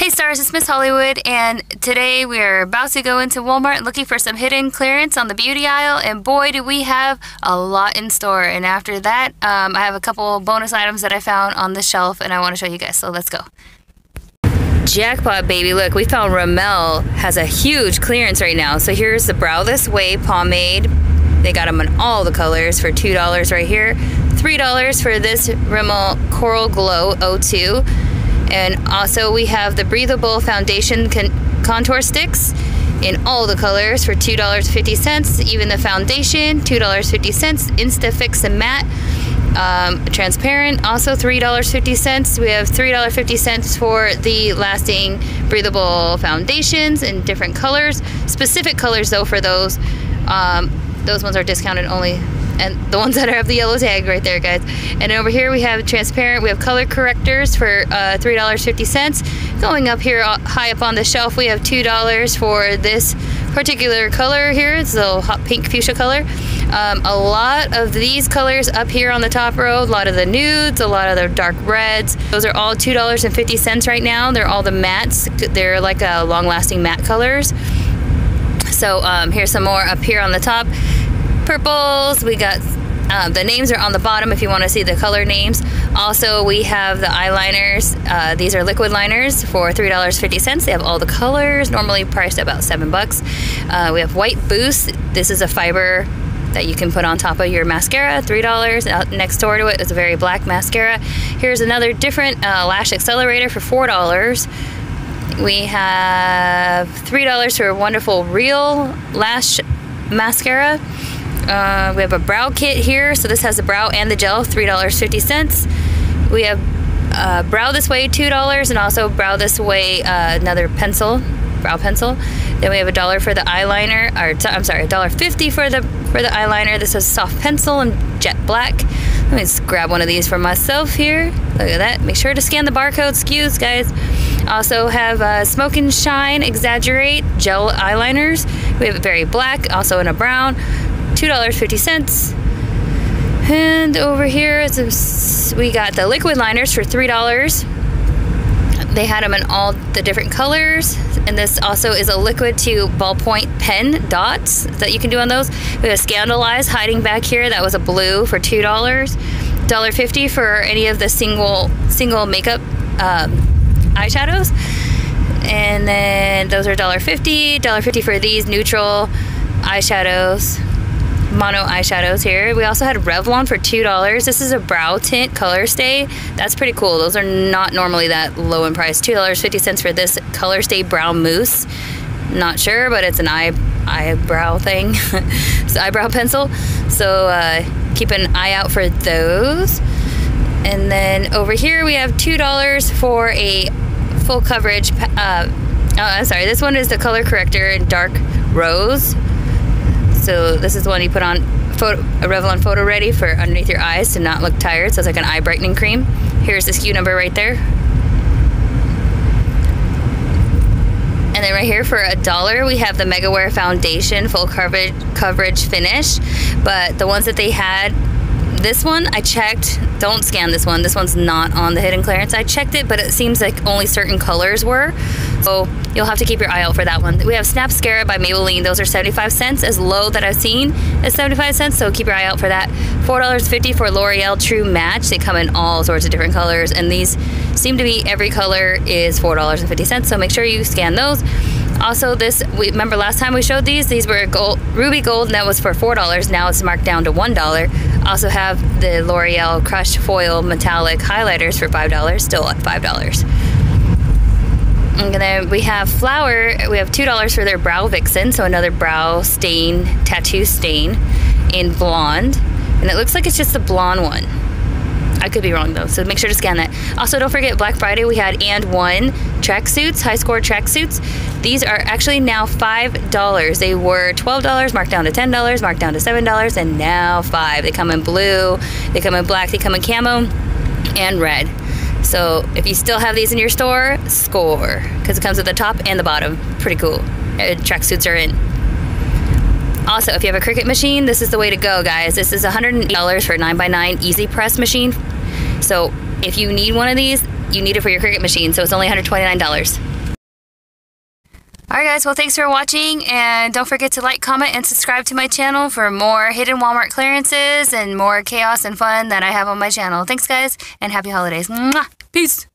Hey stars, it's Miss Hollywood, and today we are about to go into Walmart looking for some hidden clearance on the beauty aisle, and boy do we have a lot in store. And after that, I have a couple bonus items that I found on the shelf and I want to show you guys, so let's go. Jackpot, baby. Look, we found Rimmel has a huge clearance right now. So here's the Brow This Way pomade. They got them in all the colors for $2 right here. $3 for this Rimmel Coral Glow 02. And also we have the Breathable Foundation Contour Sticks in all the colors for $2.50. Even the foundation, $2.50. Instafix and Matte, transparent, also $3.50. We have $3.50 for the Lasting Breathable Foundations in different colors. Specific colors though for those. Those ones are discounted only. And the ones that have the yellow tag right there, guys. And over here we have transparent. We have color correctors for $3.50. Going up here high up on the shelf, we have $2 for this particular color here. It's a little hot pink fuchsia color. A lot of these colors up here on the top row, a lot of the nudes, a lot of the dark reds. Those are all $2.50 right now. They're all the mattes. They're like long-lasting matte colors. So here's some more up here on the top. Purples, we got the names are on the bottom if you want to see the color names. Also we have the eyeliners. These are liquid liners for $3.50. They have all the colors, normally priced about $7. We have White Boost. This is a fiber that you can put on top of your mascara, $3. Next door to it is a very black mascara. Here's another different lash accelerator for $4. We have $3 for a wonderful Real Lash Mascara. We have a brow kit here, so this has the brow and the gel, $3.50. We have Brow This Way, $2, and also Brow This Way, another pencil, brow pencil. Then we have $1 for the eyeliner, or I'm sorry, $1.50 for the eyeliner. This is soft pencil and jet black. Let me just grab one of these for myself here. Look at that. Make sure to scan the barcode SKUs, guys. Also have Smoke and Shine Exaggerate gel eyeliners. We have it very black, also in a brown. $2.50. And over here we got the liquid liners for $3. They had them in all the different colors, and this also is a liquid to ballpoint pen dots that you can do on those. We have Scandalize hiding back here. That was a blue for $2. $1.50 for any of the single makeup eyeshadows, and then those are $1.50. $1.50 for these neutral eyeshadows, mono eyeshadows here. We also had Revlon for $2. This is a brow tint color stay. That's pretty cool. Those are not normally that low in price. $2.50 for this color stay brow mousse. Not sure, but it's an eyebrow thing. It's an eyebrow pencil. So keep an eye out for those. And then over here we have $2 for a full coverage. I'm sorry. This one is the color corrector in dark rose. So this is the one you put on a Revlon Photo Ready for underneath your eyes to not look tired. So it's like an eye brightening cream. Here's the SKU number right there. And then right here for $1, we have the MegaWear Foundation Full Coverage Finish. But the ones that they had, this one I checked. Don't scan this one. This one's not on the hidden clearance. I checked it, but it seems like only certain colors were. So you'll have to keep your eye out for that one. We have Snapscara by Maybelline. Those are 75 cents. As low that I've seen is 75 cents, so keep your eye out for that. $4.50 for L'Oreal True Match. They come in all sorts of different colors, and these seem to be every color is $4.50, so make sure you scan those. Also, remember last time we showed these were ruby gold, and that was for $4. Now it's marked down to $1. Also have the L'Oreal Crushed Foil Metallic Highlighters for $5, still at $5. And then we have Flower. We have $2 for their Brow Vixen, so another brow stain, tattoo stain in blonde. And it looks like it's just the blonde one. I could be wrong though, so make sure to scan that. Also, don't forget Black Friday, we had &1 tracksuits, high score tracksuits. These are actually now $5. They were $12, marked down to $10, marked down to $7, and now $5. They come in blue, they come in black, they come in camo, and red. So if you still have these in your store, score, because it comes at the top and the bottom. Pretty cool. Tracksuits are in. Also, if you have a Cricut machine, this is the way to go, guys. This is $108 for a 9x9 easy press machine. So if you need one of these, you need it for your Cricut machine, so it's only $129. Alright guys, well thanks for watching, and don't forget to like, comment, and subscribe to my channel for more hidden Walmart clearances and more chaos and fun that I have on my channel. Thanks guys, and happy holidays. Mwah! Peace!